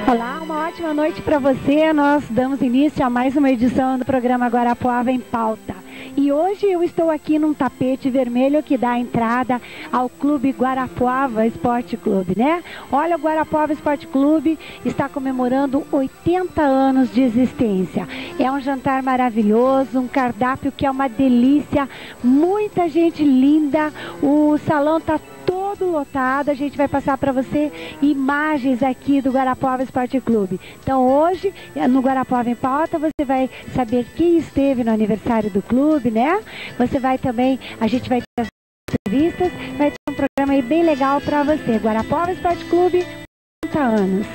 Olá, uma ótima noite para você. Nós damos início a mais uma edição do programa Guarapuava em Pauta. E hoje eu estou aqui num tapete vermelho que dá entrada ao Clube Guarapuava Esporte Clube, né? Olha, o Guarapuava Esporte Clube está comemorando 80 anos de existência. É um jantar maravilhoso, um cardápio que é uma delícia, muita gente linda, o salão está todo lotado. A gente vai passar para você imagens aqui do Guarapuava Esporte Clube. Então hoje, no Guarapuava em Pauta, você vai saber quem esteve no aniversário do clube, né? Você vai também, a gente vai ter as entrevistas, vai ter um programa aí bem legal para você. Guarapuava Esporte Clube, 80 anos.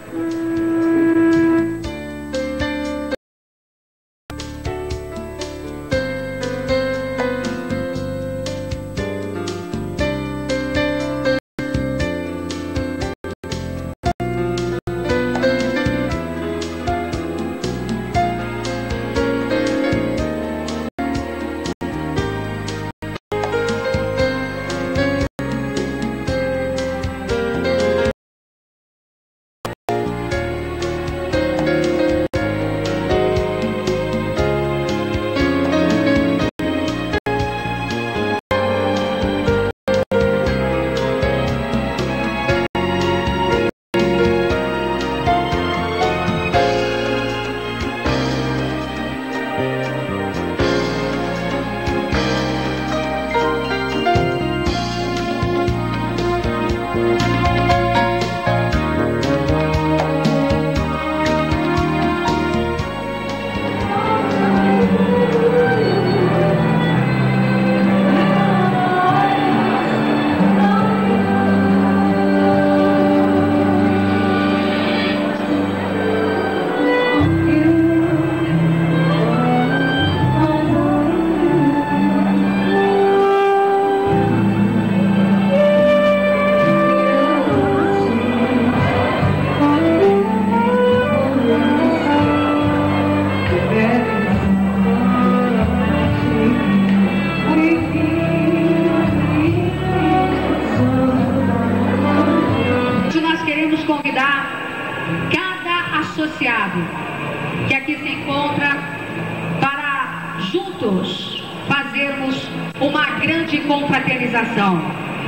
Que aqui se encontra para juntos fazermos uma grande confraternização.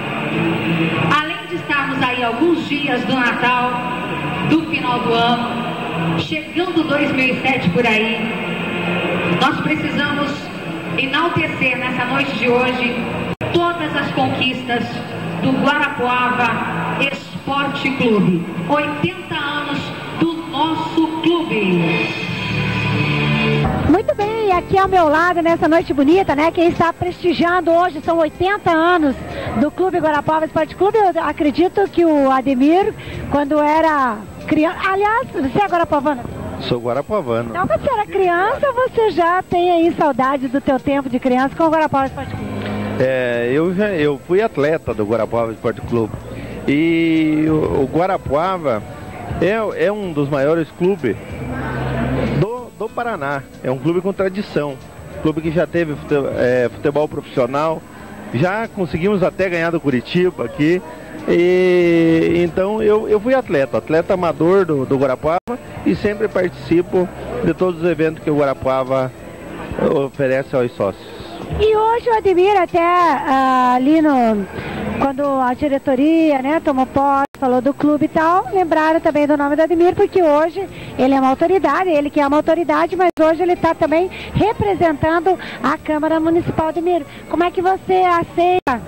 Além de estarmos aí alguns dias do Natal, do final do ano, chegando 2007 por aí, nós precisamos enaltecer nessa noite de hoje todas as conquistas do Guarapuava Esporte Clube. 80 anos do nosso clube. Muito bem, aqui ao meu lado, nessa noite bonita, né? Quem está prestigiando hoje são 80 anos do Clube Guarapuava Esporte Clube. Eu acredito que o Ademir, quando era criança... Aliás, você é guarapuavano? Sou guarapuavano. Então, quando você era criança, você já tem aí saudade do teu tempo de criança com o Guarapuava Esporte Clube? Eu fui atleta do Guarapuava Esporte Clube. E o Guarapuava é um dos maiores clubes do Paraná. É um clube com tradição. Clube que já teve futebol profissional. Já conseguimos até ganhar do Curitiba aqui. Então eu fui atleta amador do Guarapuava e sempre participo de todos os eventos que o Guarapuava oferece aos sócios. E hoje o Ademir até ali quando a diretoria, né, tomou posse, falou do clube e tal, lembraram também do nome do Ademir, porque hoje ele é uma autoridade, ele que é uma autoridade, mas hoje ele está também representando a Câmara Municipal. Ademir, como é que você aceita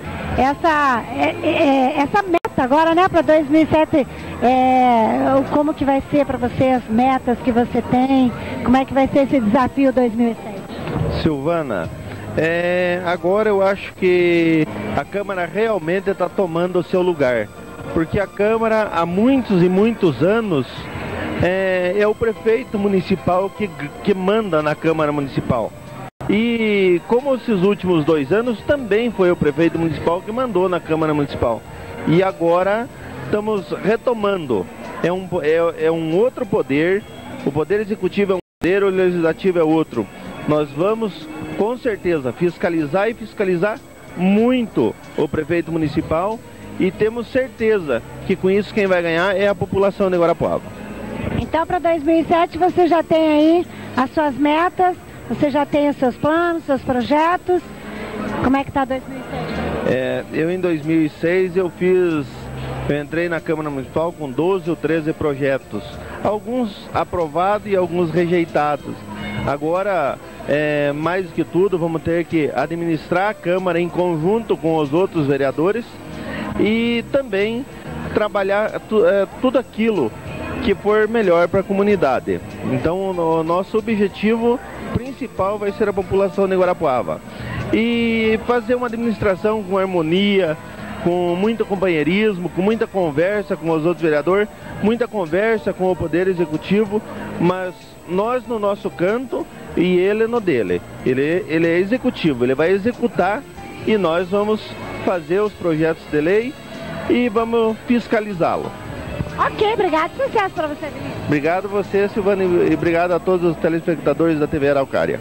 essa meta agora, né, para 2007? Como que vai ser para você as metas que você tem? Como é que vai ser esse desafio 2007? Silvana, agora eu acho que a Câmara realmente está tomando o seu lugar, porque a Câmara há muitos e muitos anos é o prefeito municipal que manda na Câmara Municipal. E como esses últimos 2 anos também foi o prefeito municipal que mandou na Câmara Municipal. E agora estamos retomando. É um outro poder, o poder executivo é um poder, o legislativo é outro. Nós vamos com certeza fiscalizar e fiscalizar muito o prefeito municipal e temos certeza que com isso quem vai ganhar é a população de Guarapuava. Então, para 2007, você já tem aí as suas metas, você já tem os seus planos, seus projetos. Como é que está 2007? Eu em 2006 eu entrei na Câmara Municipal com 12 ou 13 projetos, alguns aprovados e alguns rejeitados. Agora, mais do que tudo, vamos ter que administrar a Câmara em conjunto com os outros vereadores e também trabalhar tudo aquilo que for melhor para a comunidade. Então, o nosso objetivo principal vai ser a população de Guarapuava. E fazer uma administração com harmonia, com muito companheirismo, com muita conversa com os outros vereadores, muita conversa com o Poder Executivo, mas nós no nosso canto e ele no dele. Ele é executivo, ele vai executar e nós vamos fazer os projetos de lei e vamos fiscalizá-lo. Ok, obrigado. Sucesso para você, Vinícius. Obrigado a você, Silvana, e obrigado a todos os telespectadores da TV Araucária.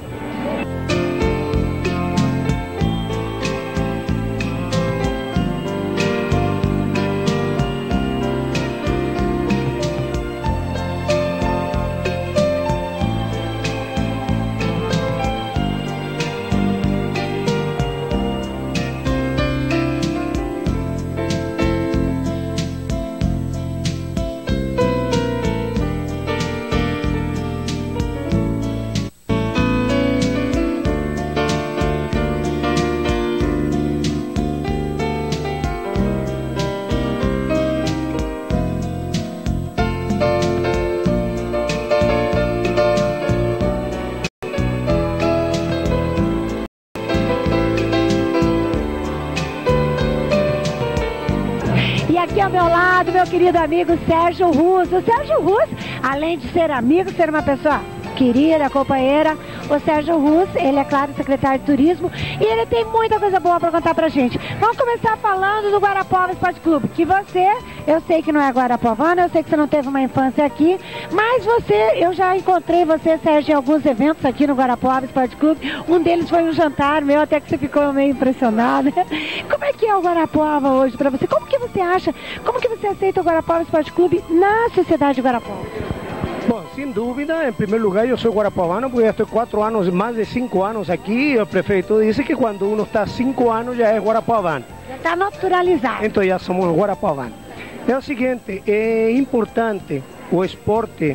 Aqui ao meu lado, meu querido amigo Sérgio Russo. O Sérgio Russo, além de ser amigo, ser uma pessoa querida, companheira, o Sérgio Russo, ele é, claro, secretário de Turismo e ele tem muita coisa boa para contar pra gente. Vamos começar falando do Guarapuava Esporte Clube, que você, eu sei que não é guarapuavano, eu sei que você não teve uma infância aqui, mas eu já encontrei você, Sérgio, em alguns eventos aqui no Guarapuava Esporte Clube. Um deles foi um jantar meu, até que você ficou meio impressionado. Como é que é o Guarapuava hoje para você? Como que você acha, como que você aceita o Guarapuava Esporte Clube na sociedade de Guarapuava? Bom, sem dúvida, em primeiro lugar, eu sou guarapuavano, porque eu estou 4 anos, mais de 5 anos aqui, e o prefeito disse que quando uno está 5 anos já é guarapuavano. Já está naturalizado. Então já somos guarapuavanos. É o seguinte, é importante o esporte,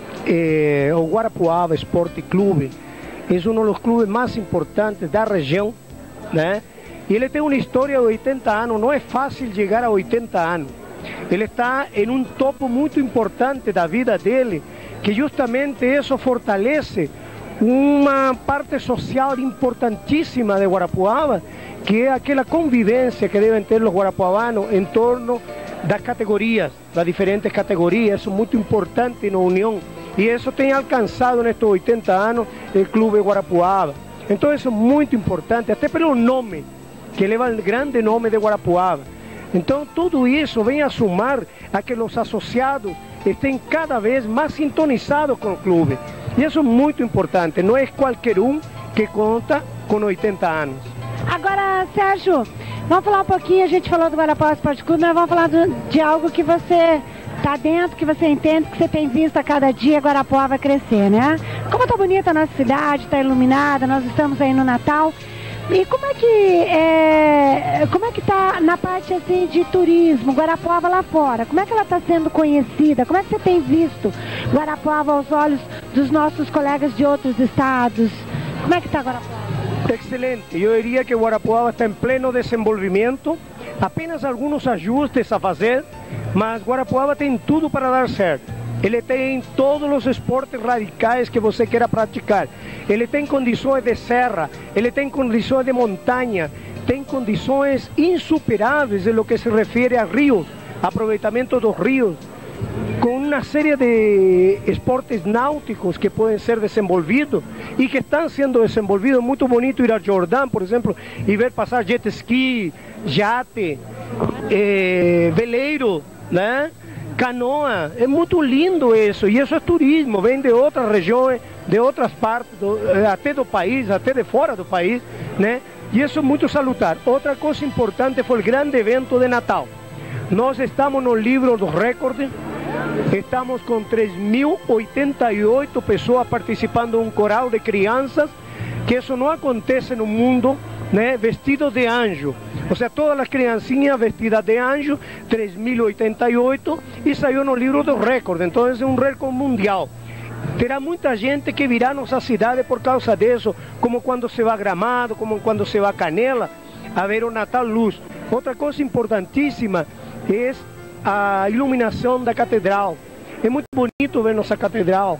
o Guarapuava Esporte Clube, é um dos clubes mais importantes da região, né? E ele tem uma história de 80 anos, não é fácil chegar a 80 anos. Ele está em um topo muito importante da vida dele, que justamente isso fortalece uma parte social importantíssima de Guarapuava, que é aquela convivência que devem ter os guarapuavanos em torno das categorias, das diferentes categorias. Isso é muito importante na união, e isso tem alcançado nestes 80 anos o Clube Guarapuava. Então isso é muito importante, até pelo nome, que leva o grande nome de Guarapuava. Então tudo isso vem a somar a que os associados estén cada vez mais sintonizados com o clube. E isso é muito importante, não é qualquer um que conta com 80 anos. Agora, Sérgio, vamos falar um pouquinho, a gente falou do Guarapuava Esporte Clube, mas vamos falar de algo que você está dentro, que você entende, que você tem visto a cada dia Guarapuava crescer, né? Como está bonita a nossa cidade, está iluminada, nós estamos aí no Natal. E como é que está na parte assim de turismo, Guarapuava lá fora? Como é que ela está sendo conhecida? Como é que você tem visto Guarapuava aos olhos dos nossos colegas de outros estados? Como é que está Guarapuava? Excelente, eu diria que Guarapuava está em pleno desenvolvimento, apenas alguns ajustes a fazer, mas Guarapuava tem tudo para dar certo. Ele tem todos os esportes radicais que você queira praticar. Ele tem condições de serra, ele tem condições de montanha, tem condições insuperáveis no que se refere a rios, aproveitamento dos rios, com uma série de esportes náuticos que podem ser desenvolvidos e que estão sendo desenvolvidos. Muito bonito ir a Jordão, por exemplo, e ver passar jet ski, jate, veleiro, né? Canoa, é muito lindo isso, e isso é turismo, vem de outras regiões, de outras partes, até do país, até de fora do país, né? E isso é muito salutar. Outra coisa importante foi o grande evento de Natal. Nós estamos no livro dos recordes Estamos com 3.088 pessoas participando de um coral de crianças, que isso não acontece no mundo, né? Vestidos de anjo. Ou seja, todas as criancinhas vestidas de anjo, 3.088, e saiu no livro do recorde. Então é um recorde mundial. Terá muita gente que virá à nossa cidade por causa disso, como quando se vai a Gramado, como quando se vai a Canela, a ver o Natal Luz. Outra coisa importantíssima é a iluminação da catedral. É muito bonito ver nossa catedral.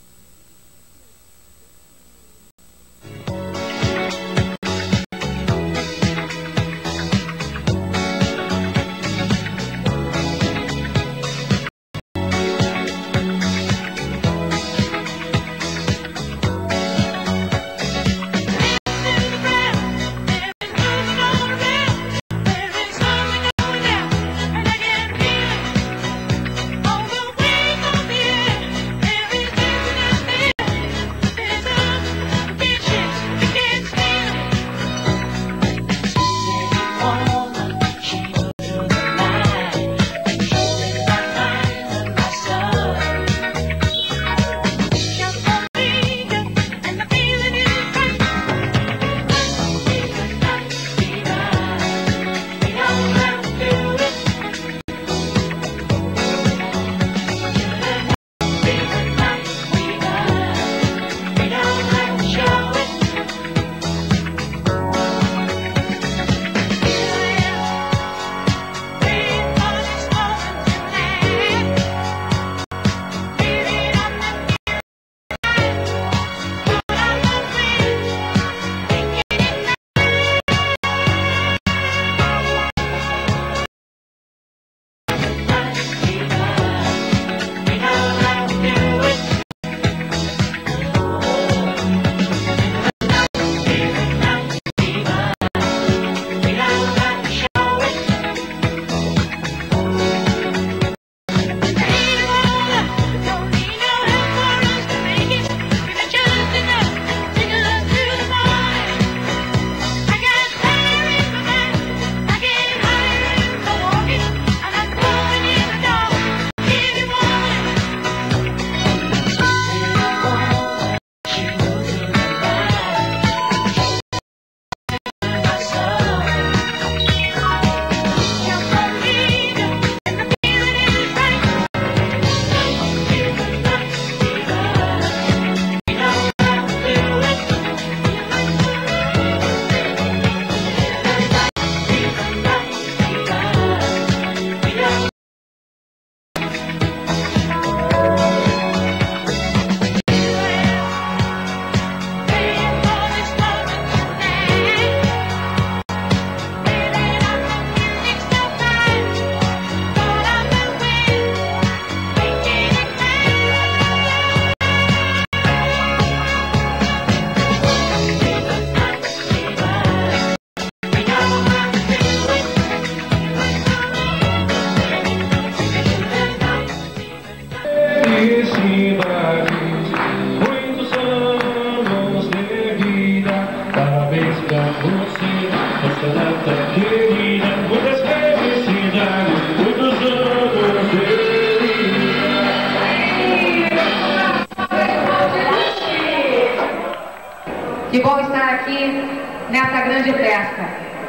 Que bom estar aqui nessa grande festa.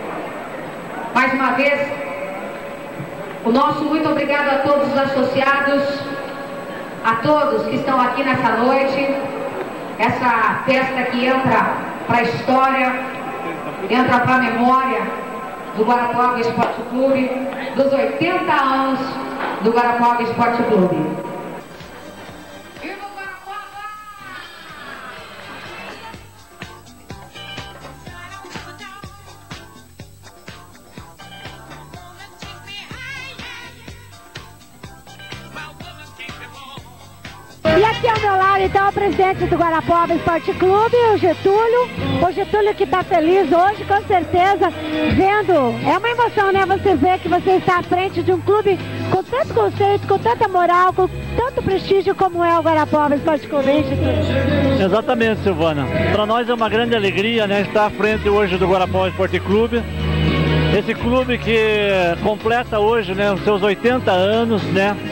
Mais uma vez, o nosso muito obrigado a todos os associados, a todos que estão aqui nessa noite. Essa festa que entra para a história, entra para a memória do Guarapuava Esporte Clube, dos 80 anos do Guarapuava Esporte Clube. E aqui ao meu lado, então, o presidente do Guarapuava Esporte Clube, o Getúlio. O Getúlio que está feliz hoje, com certeza, vendo. É uma emoção, né? Você vê que você está à frente de um clube com tanto conceito, com tanta moral, com tanto prestígio como é o Guarapuava Esporte Clube, hein, Getúlio? Exatamente, Silvana. Para nós é uma grande alegria, né, estar à frente hoje do Guarapuava Esporte Clube. Esse clube que completa hoje, né, os seus 80 anos, né?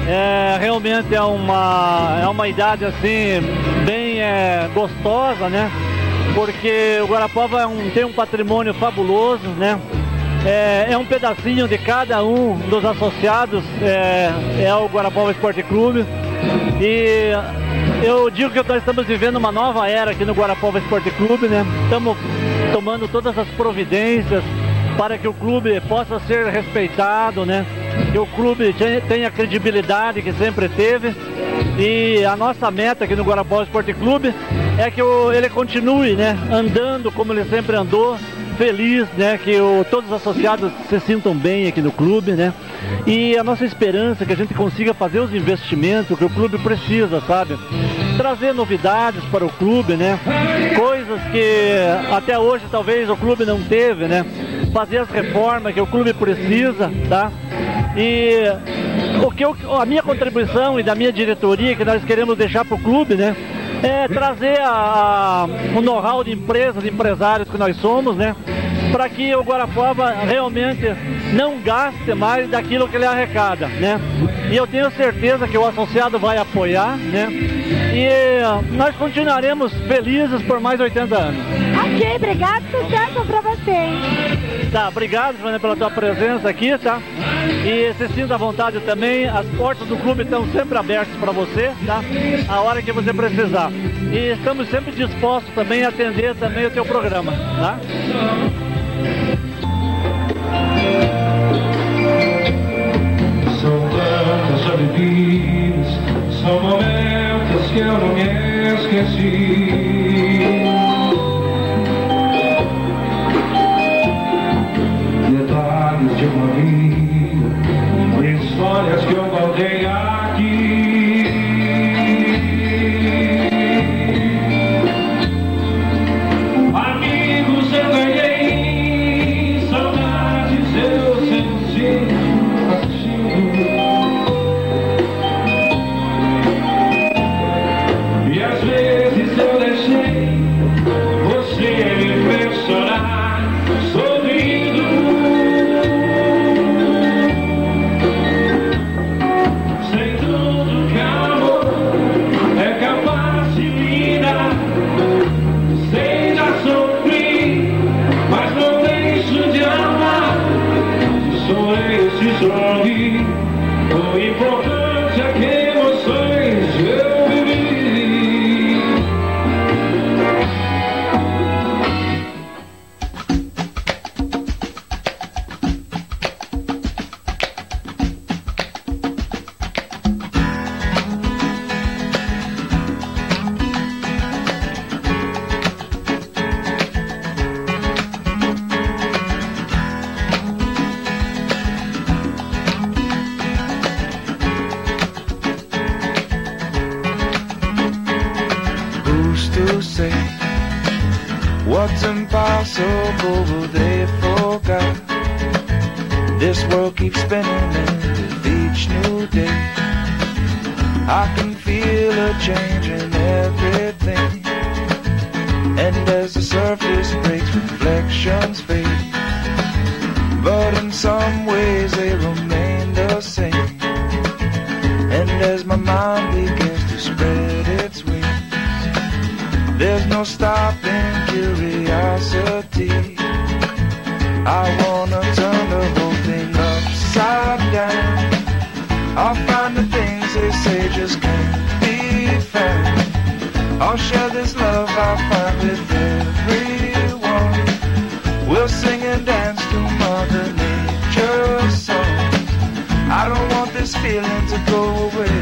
Realmente é uma idade assim bem gostosa, né? Porque o Guarapuava tem um patrimônio fabuloso, né? É um pedacinho de cada um dos associados, é o Guarapuava Esporte Clube. E eu digo que nós estamos vivendo uma nova era aqui no Guarapuava Esporte Clube, né? Estamos tomando todas as providências para que o clube possa ser respeitado, né? Que o clube tenha a credibilidade que sempre teve. E a nossa meta aqui no Guarapuava Esporte Clube é que ele continue, né? Andando como ele sempre andou, feliz, né? Que todos os associados se sintam bem aqui no clube, né? E a nossa esperança é que a gente consiga fazer os investimentos que o clube precisa, sabe? Trazer novidades para o clube, né? Coisas que até hoje talvez o clube não teve, né? Fazer as reformas que o clube precisa, tá? E a minha contribuição e da minha diretoria que nós queremos deixar para o clube, né? É trazer o know-how de empresas, de empresários que nós somos, né? Para que o Guarapuava realmente não gaste mais daquilo que ele arrecada, né? E eu tenho certeza que o associado vai apoiar, né? E nós continuaremos felizes por mais 80 anos. Ok, obrigado, sucesso para você, hein? Tá, obrigado, Joana, pela tua presença aqui, tá? E se sinta à vontade também, as portas do clube estão sempre abertas para você, tá? A hora que você precisar. E estamos sempre dispostos também a atender também o teu programa, tá? São tantas já vividas, são momentos que eu não me esqueci. Detalhes de uma vida, histórias que eu guardei aqui. Amigos eu ganhei, saudades eu senti. E às vezes eu deixei você me fez chorar, sorrindo. Sei tudo que amor é capaz de me dar. Sei já sofri, mas não deixo de amar. Chorei, se sorri, o importante é que emoções eu vivi. Who's to say what's impossible will they forget? This world keeps spinning and with each new day I can feel a change in everything. And as the surface breaks, reflections fade, but in some ways they remain the same. And as my mind begins to spread its wings, there's no stopping curiosity. I wanna turn the whole thing upside down. I'll find the things they say just can't be found. I'll share this love I find with everyone. We'll sing and dance to Mother Nature's songs. I don't want this feeling to go away.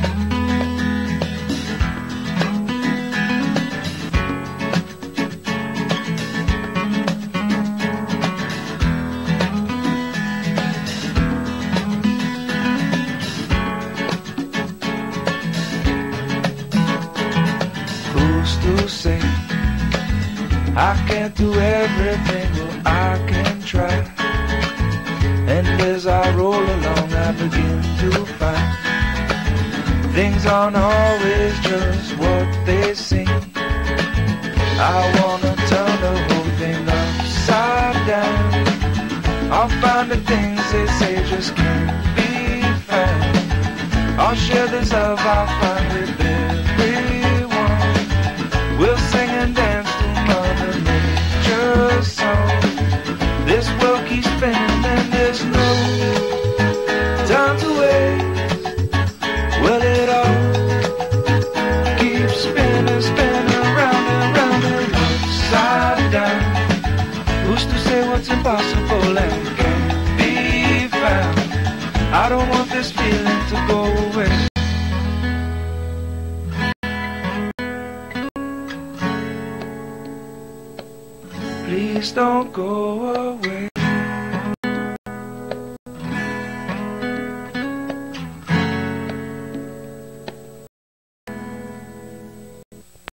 To say I can't do everything, well I can try. And as I roll along I begin to find things aren't always just what they seem. I wanna turn the whole thing upside down. I'll find the things they say just can't be found. I'll share this love I'll find with everyone. We'll sing and dance to Mother Nature's song. This world keeps spinning and there's no time to waste. Well, it all keeps spinning, spinning round and round and upside down. Who's to say what's impossible and can't be found? I don't want this feeling to go away. Please don't go away.